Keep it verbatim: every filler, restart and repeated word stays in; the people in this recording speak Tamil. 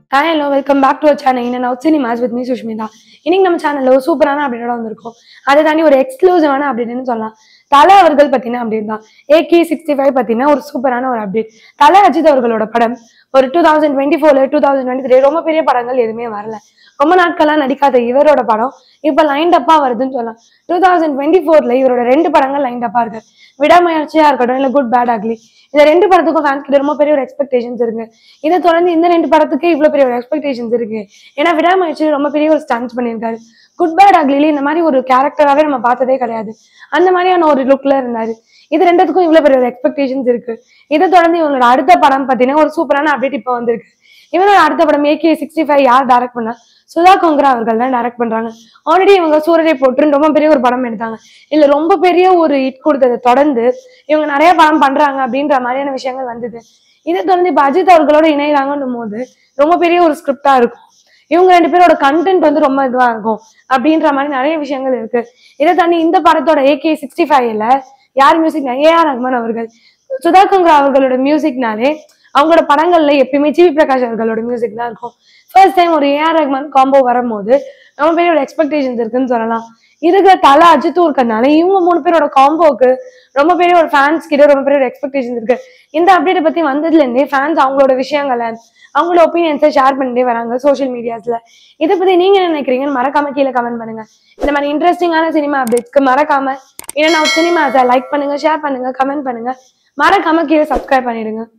Hi, hello, welcome back to our channel In and Out Cinemas with me, Sushmita. இன்னைக்கு நம்ம சேனல்ல ஒரு சூப்பரான அப்டேட்டோட வந்திருக்கோம். அதை தாண்டி ஒரு எக்ஸ்க்ளூசிவான அப்டேட்னு சொல்லலாம். தல அவர்கள் பத்தின அப்டேட் தான். A K sixty-five பத்தின ஒரு சூப்பரான ஒரு அப்டேட். தல அஜித் அவர்களோட படம் ஒரு twenty twenty-four ல twenty twenty-three ரொம்ப பெரிய படங்கள் எதுவுமே வரல. ரொம்ப நாட்களா நடிக்காத இவரோட படம் இப்ப லைன் அப்பா வருதுன்னு சொல்லலாம். twenty twenty-four ல இவரோட ரெண்டு படங்கள் லைன் அப்பா இருக்கு. விடாமுயற்சியா இருக்கட்டும் இல்ல குட் பேட் அக்லி, இந்த ரெண்டு படத்துக்கும் ஃபேன்ஸ் கிட்ட ரொம்ப பெரிய ஒரு எக்ஸ்பெக்டேஷன்ஸ் இருக்கு. இதை தொடர்ந்து இந்த ரெண்டு படத்துக்கு இவ்வளவு பெரிய ஒரு எக்ஸ்பெக்டேஷன்ஸ் இருக்கு. ஏன்னா விடாமுயற்சி ரொம்ப பெரிய ஒரு ஸ்டன்ஸ் பண்ணியிருக்காரு. குட் பேட் அக்லில இந்த மாதிரி ஒரு கேரக்டராகவே நம்ம பார்த்ததே கிடையாது. அந்த மாதிரியான ஒரு லுக்ல இருந்தாரு. இது ரெண்டுத்துக்கும் இவ்வளவு பெரிய ஒரு எக்ஸ்பெக்டேஷன்ஸ் இருக்கு. இதை தொடர்ந்து இவங்களோட அடுத்த படம் பார்த்தீங்கன்னா ஒரு சூப்பரான அப்டேட் இப்போ வந்திருக்கு. இவனோட அடுத்த படம் A K sixty-five யார் டைரக்ட் பண்ணா? சுதா கொங்கரா அவர்கள் தான் டைரக்ட் பண்றாங்க. ஆல்ரெடி இவங்க சூரரை போட்டு ரொம்ப பெரிய ஒரு படம் எடுத்தாங்க. இல்ல ரொம்ப பெரிய ஒரு ஹிட் கொடுத்ததை தொடர்ந்து இவங்க நிறைய படம் பண்றாங்க அப்படின்ற மாதிரியான விஷயங்கள் வந்தது. இதை தொடர்ந்து இப்ப அஜித் அவர்களோட இணைகிறாங்கன்னும் போது ரொம்ப பெரிய ஒரு ஸ்கிரிப்டா இருக்கும். இவங்க ரெண்டு பேரோட கண்டென்ட் வந்து ரொம்ப இதுவா இருக்கும் அப்படின்ற மாதிரி நிறைய விஷயங்கள் இருக்கு. இதை தாண்டி இந்த படத்தோட A K sixty-five-ல யார் மியூசிக்? A R ரஹ்மான் அவர்கள். சுதா கொங்கரா அவர்களோட மியூசிக்னாலே அவங்களோட படங்கள்ல எப்பயுமே ஜி வி பிரகாஷ் அவர்களோட மியூசிக் தான் இருக்கும். ஃபர்ஸ்ட் டைம் ஒரு A R ரஹ்மான் காம்போ வரும்போது ரொம்ப பெரிய ஒரு எக்ஸ்பெக்டேஷன்ஸ் இருக்குன்னு சொல்லலாம். இருக்கிற தல அஜித்தும் இருக்கிறதுனால இவங்க மூணு பேரோட காம்போக்கு ரொம்ப பெரிய ஒரு ஃபேன்ஸ் கிட்ட ரொம்ப பெரிய ஒரு எக்ஸ்பெக்டேஷன் இருக்கு. இந்த அப்டேட்டை பத்தி வந்ததுல இருந்தே ஃபேன்ஸ் அவங்களோட விஷயங்களை அவங்களோட ஒப்பீனியன்ஸை ஷேர் பண்ணிட்டே வராங்க சோஷியல் மீடியாஸ்ல. இதை பத்தி நீங்க என்ன நினைக்கிறீங்கன்னு மறக்காம கீழே கமெண்ட் பண்ணுங்க. இந்த மாதிரி இன்ட்ரெஸ்டிங்கான சினிமா அப்டேட்ஸ்க்கு மறக்காம In and Out Cinemas like பண்ணுங்க, ஷேர் பண்ணுங்க, கமெண்ட் பண்ணுங்க. மறக்காம கீழே சப்ஸ்கிரைப் பண்ணிடுங்க.